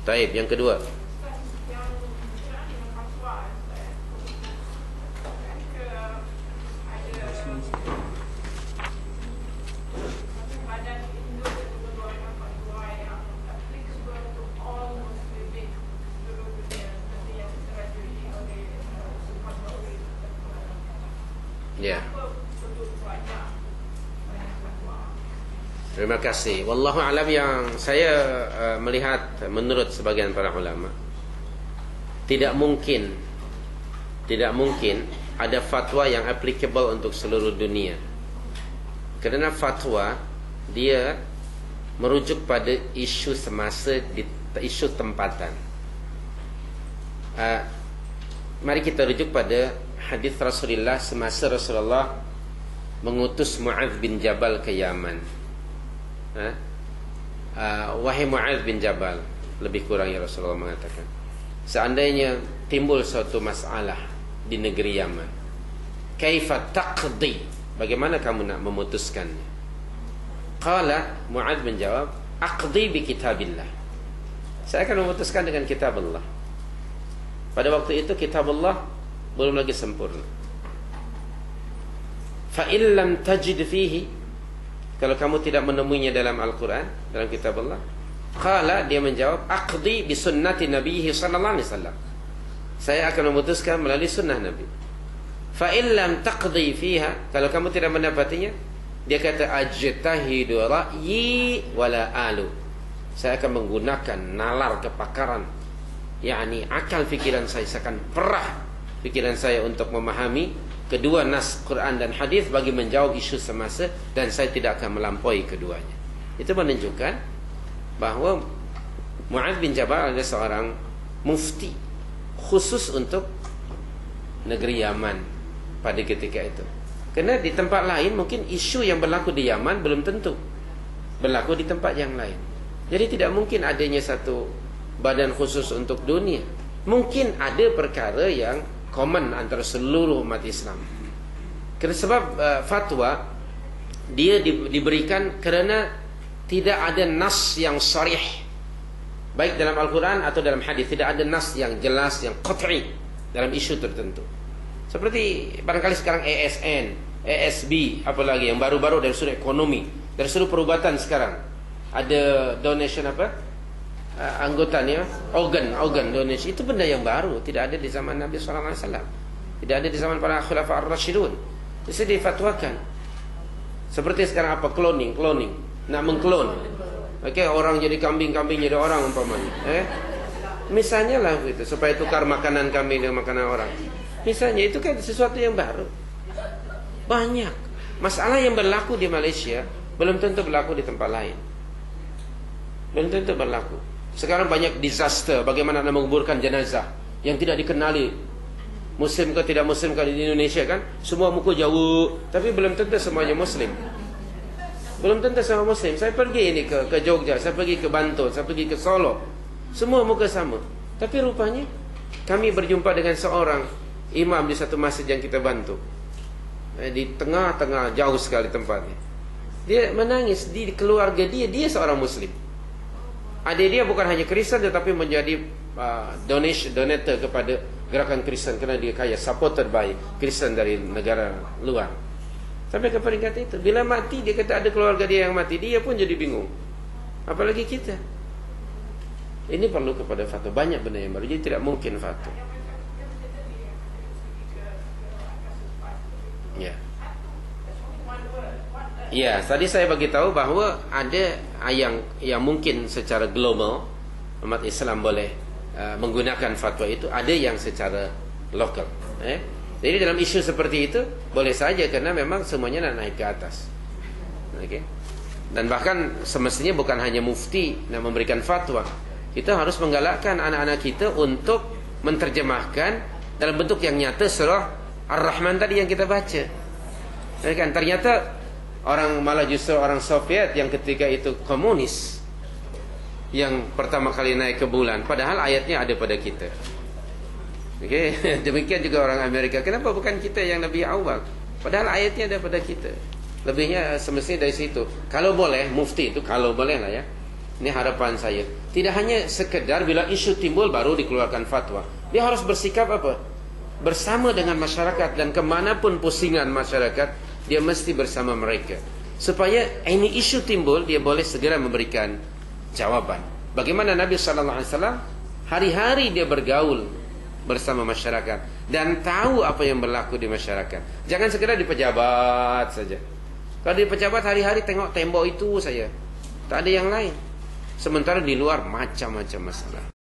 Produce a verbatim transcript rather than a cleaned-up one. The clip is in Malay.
Taib, yang kedua. Ya. Terima kasih. Wallahu alam, yang saya uh, melihat menurut sebagian para ulama, tidak mungkin tidak mungkin ada fatwa yang applicable untuk seluruh dunia. Kerana fatwa dia merujuk pada isu semasa, di isu tempatan. Uh, mari kita rujuk pada hadis Rasulullah semasa Rasulullah mengutus Mu'adz bin Jabal ke Yaman. Ha? Uh, wahai Mu'adz bin Jabal, lebih kurang ya Rasulullah mengatakan, seandainya timbul suatu masalah di negeri Yaman, kaifa taqdi, bagaimana kamu nak memutuskannya? Qala, Mu'adz bin jawab, aqdi bi kitabillah, saya akan memutuskan dengan kitab Allah. Pada waktu itu kitab Allah belum lagi sempurna. Fa in lam tajid fihi, kalau kamu tidak menemuinya dalam Al-Quran, dalam kitab Allah, qala, dia menjawab, aqdi bi sunnati nabiyhi sallallahu alaihi wasallam, saya akan memutuskan melalui sunnah Nabi. Fa in lam taqdi fiha, kalau kamu tidak mendapatinya, dia kata, ajtahidu ra'yi wala alu, saya akan menggunakan nalar kepakaran, yakni akal fikiran saya, saya akan perah pikiran saya untuk memahami kedua nas Quran dan hadis bagi menjawab isu semasa, dan saya tidak akan melampaui keduanya. Itu menunjukkan bahawa Mu'adz bin Jabal adalah seorang mufti khusus untuk negeri Yaman pada ketika itu. Kerana di tempat lain mungkin isu yang berlaku di Yaman belum tentu berlaku di tempat yang lain. Jadi tidak mungkin adanya satu badan khusus untuk dunia. Mungkin ada perkara yang common antara seluruh umat Islam. Kerana sebab uh, fatwa dia di, diberikan kerana tidak ada nas yang sarih, baik dalam Al-Quran atau dalam hadis, tidak ada nas yang jelas, yang qat'i dalam isu tertentu. Seperti barangkali sekarang A S N, A S B, apa lagi yang baru-baru dari sudut ekonomi, dari sudut perubatan sekarang ada donation apa? Uh, anggotanya organ organ donation, itu benda yang baru, tidak ada di zaman Nabi sallallahu alaihi wasallam, tidak ada di zaman para khulafa ar-rasyidun. Jadi difatwakan. Seperti sekarang apa, cloning cloning nak mengklon, okey, orang jadi kambing, kambing jadi orang umpamanya, eh misalnya lah itu, supaya tukar makanan kambing dengan makanan orang, misalnya, itu kan sesuatu yang baru. Banyak masalah yang berlaku di Malaysia belum tentu berlaku di tempat lain, belum tentu berlaku. Sekarang banyak disaster, bagaimana nak menguburkan jenazah yang tidak dikenali, Muslim ke tidak Muslim ke di Indonesia kan, semua muka jauh, tapi belum tentu semuanya Muslim. Belum tentu semua Muslim. Saya pergi ini ke ke Jogja, saya pergi ke Bantul, saya pergi ke Solo, semua muka sama. Tapi rupanya kami berjumpa dengan seorang imam di satu masjid yang kita bantu, eh, di tengah-tengah jauh sekali tempatnya. Dia menangis, di keluarga dia, dia seorang Muslim. Adik dia bukan hanya Kristen, tetapi menjadi uh, donation, donator kepada gerakan Kristen, kerana dia kaya, supported by Kristen dari negara luar. Sampai ke peringkat itu. Bila mati, dia kata ada keluarga dia yang mati, dia pun jadi bingung, apalagi kita. Ini perlu kepada fatwa. Banyak benda yang baru, jadi tidak mungkin fatwa. Ya. Ya, tadi saya bagi tahu bahawa ada yang yang mungkin secara global umat Islam boleh uh, menggunakan fatwa itu, ada yang secara lokal. Eh? Jadi dalam isu seperti itu boleh saja, kerana memang semuanya nak naik ke atas. Okey. Dan bahkan semestinya bukan hanya mufti nak memberikan fatwa, kita harus menggalakkan anak-anak kita untuk menterjemahkan dalam bentuk yang nyata surah Ar-Rahman tadi yang kita baca. Eh, kan ternyata orang malah justru orang Soviet yang ketika itu komunis yang pertama kali naik ke bulan, padahal ayatnya ada pada kita. Okey, demikian juga orang Amerika. Kenapa bukan kita yang lebih awal? Padahal ayatnya ada pada kita. Lebihnya semestinya dari situ. Kalau boleh, mufti itu kalau boleh lah ya, Ini harapan saya. Tidak hanya sekedar bila isu timbul baru dikeluarkan fatwa. Dia harus bersikap apa? Bersama dengan masyarakat, dan kemanapun pusingan masyarakat, dia mesti bersama mereka. Supaya ini isu timbul, dia boleh segera memberikan jawaban. Bagaimana Nabi sallallahu alaihi wasallam hari-hari dia bergaul bersama masyarakat dan tahu apa yang berlaku di masyarakat. Jangan sekedar di pejabat saja. Kalau di pejabat hari-hari tengok tembok itu saja, tak ada yang lain. Sementara di luar macam-macam masalah.